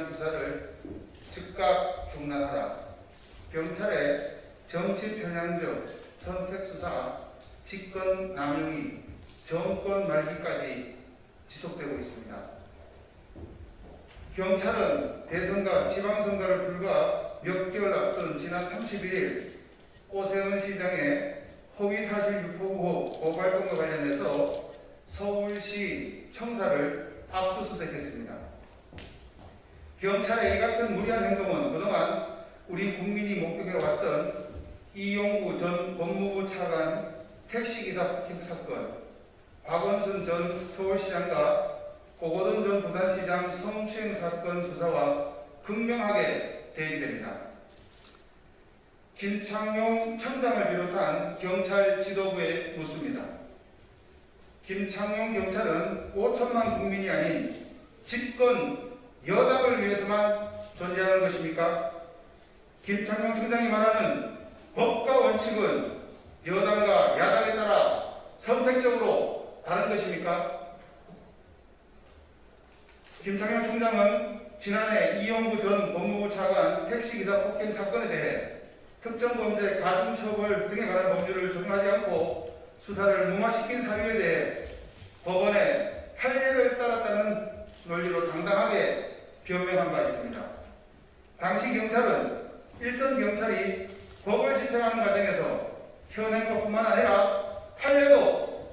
수사를 즉각 중단하라. 경찰의 정치 편향적 선택 수사, 직권 남용이 정권 말기까지 지속되고 있습니다. 경찰은 대선과 지방선거를 불과 몇 개월 앞둔 지난 31일 오세훈 시장의 허위사실 유포 의혹 고발건과 관련해서 서울시 청사를 압수수색했습니다. 경찰의 이 같은 무리한 행동은 그동안 우리 국민이 목격해왔던 이용구 전 법무부 차관 택시기사 폭행 사건, 박원순 전 서울시장과 고고돈 전 부산시장 성추행 사건 수사와 극명하게 대비됩니다. 김창룡 청장을 비롯한 경찰 지도부에 묻습니다. 김창룡 경찰은 5천만 국민이 아닌 집권 여당을 위해서만 존재하는 것입니까? 김창룡 청장이 말하는 법과 원칙은 여당과 야당에 따라 선택적으로 다른 것입니까? 김창룡 총장은 지난해 이용구 전 법무부 차관 택시기사 폭행 사건에 대해 특정범죄 가중처벌 등에 관한 법률을 적용하지 않고 수사를 무마시킨 사유에 대해 법원의 판례를 따랐다는 논리로 당당하게 변명한 바 있습니다. 당시 경찰은 일선 경찰이 법을 집행하는 과정에서 현행법뿐만 아니라 판례도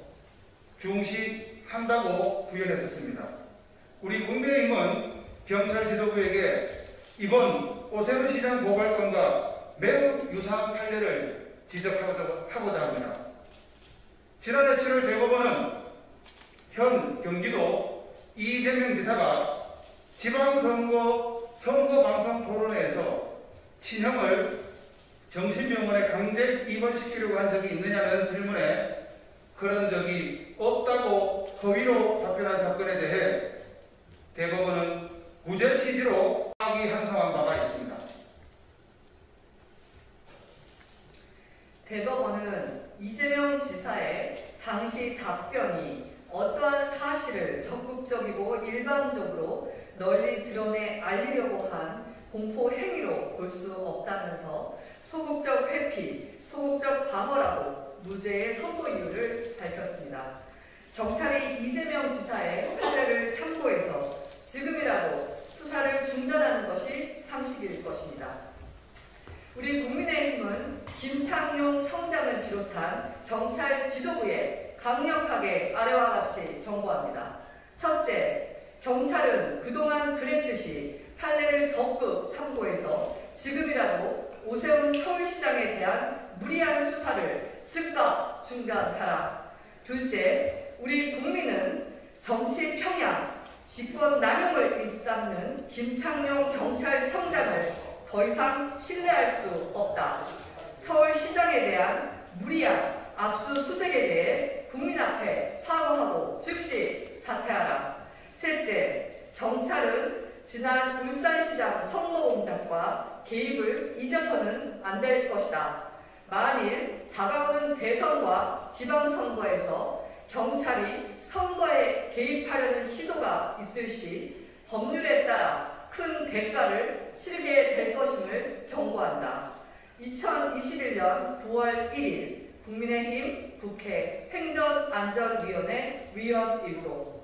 중시한다고 부연했었습니다. 우리 국민의힘은 경찰 지도부에게 이번 오세훈 시장 고발건과 매우 유사한 판례를 지적하고자 합니다. 지난해 7월 대법원은 현 경기도 이재명 지사가 지방선거 선거방송 토론회에서 친형을 정신병원에 강제 입원시키려고 한 적이 있느냐는 질문에 그런 적이 없다고 허위로 답변한 사건에 대해 대법원은 무죄 취지로 항의한성한 바가 있습니다. 대법원은 이재명 지사의 당시 답변이 어떠한 사실을 적극적이고 일반적으로 널리 드러내 알리려고 한 공포 행위로 볼 수 없다면서 소극적 회피, 소극적 방어라고 무죄의 선고 이유를 밝혔습니다. 경찰이 이재명 지사의 판례를 참고해서 지금이라도 수사를 중단하는 것이 상식일 것입니다. 우리 국민의힘은 김창룡 청장을 비롯한 경찰 지도부에 강력하게 아래와 같이 경고합니다. 첫째, 경찰은 그동안 그랬듯이 판례를 적극 참고해서 지금이라도 오세훈 서울시장에 대한 무리한 수사를 즉각 중단하라. 둘째, 우리 국민은 정치 평양, 직권 남용을 일삼는 김창룡 경찰청장을 더 이상 신뢰할 수 없다. 서울시장에 대한 무리한 압수수색에 대해 국민 앞에 사과하고 즉시 사퇴하라. 셋째, 경찰은 지난 울산시장 선거공작과 개입을 잊어서는 안 될 것이다. 만일 다가오는 대선과 지방선거에서 경찰이 선거에 개입하려는 시도가 있을 시 법률에 따라 큰 대가를 치르게 될 것임을 경고한다. 2021년 9월 1일 국민의힘 국회 행정안전위원회 위원 입으로